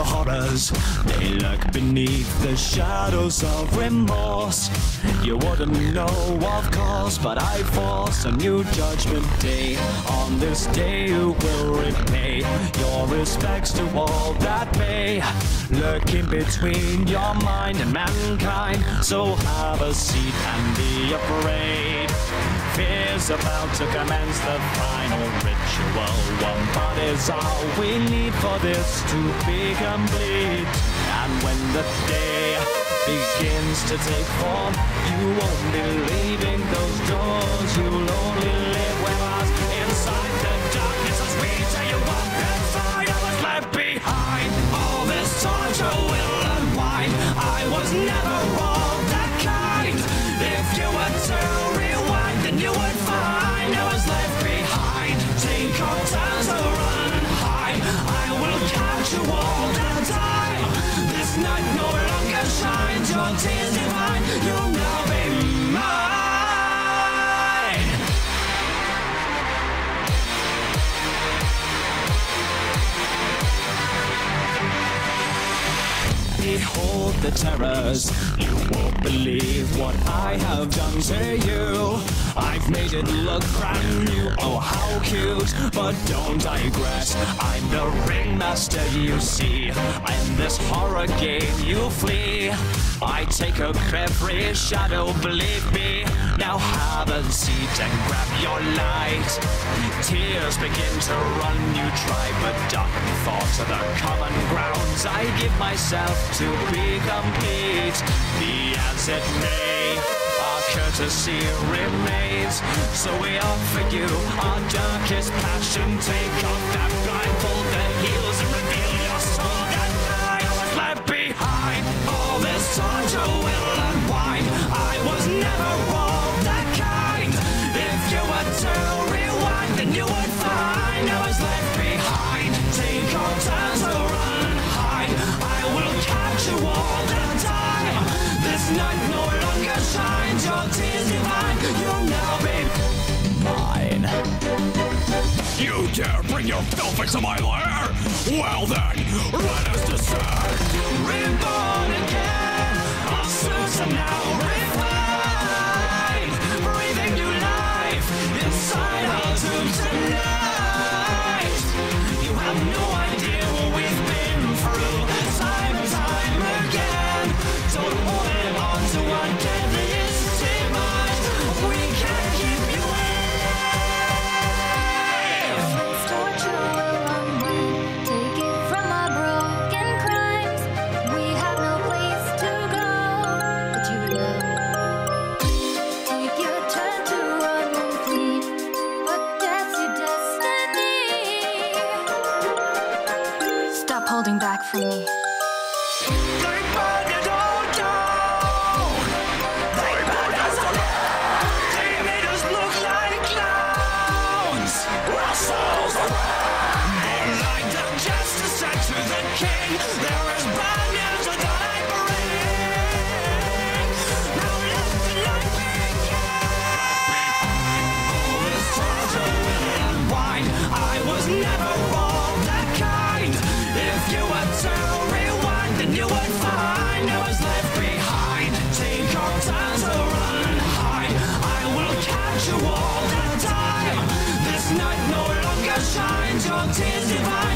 the horrors, they lurk beneath the shadows of remorse. You wouldn't know, of course, but I force a new judgment day. On this day you will repay your respects to all that may lurk in between your mind and mankind. So have a seat and be afraid. Fear's about to commence the final ritual. One part is all we need for this to be complete. And when the day begins to take form, you won't be leaving those doors. You'll only live with us inside the darkness as we tear you up inside. I was left behind. All this torture will unwind. I was never all that kind. If you were to rewind, then you would find I was left behind. Take your time to run high. I will catch you all the time. This night no longer shines. Your tears divine. You'll now be mine. Behold the terrors. You won't believe what I have done to you. I've made it look brand new. Oh, how cute. But don't digress. I'm the ringmaster, you see. In this horror game you flee. I take up every shadow, believe me. Now have a seat and grab your light. Tears begin to run, you try, but dark thoughts are the common grounds. I give myself to be complete. Be as it may, our courtesy remains. So we offer you our darkest passion. Take off that blindfold that heals and reveal your soul. That night I was left behind. All this torture will unwind. I was never all that kind. If you were to rewind, then you would find I was left behind. Take your time to run high. I will catch you all the time. This night no longer shines. Your tears divine. You'll now be mine. You dare bring your filth into my lair? Well then, let us descend. Reborn again. Our suits are now refined. Breathing new life inside our tombs tonight. You have no idea what we've been through. Time and time again. Don't hold it on to our deadliest demise. We can't keep you alive. This torture will unwind. Take it from our broken crimes. We have no place to go but you know. Take your turn to run and flee, but that's your destiny. Stop holding back from me. They burned it all down. They burned us alive. They made us look like clowns. Our souls are wrong. They lied to justice and to the king. There is bad news that I bring. Now let the light begin. All this torture will unwind. I was never all that kind. If you were to rewind, then you would find I was left behind. Take your time to run high. I will catch you all the time. This night no longer shines. Your tears divine.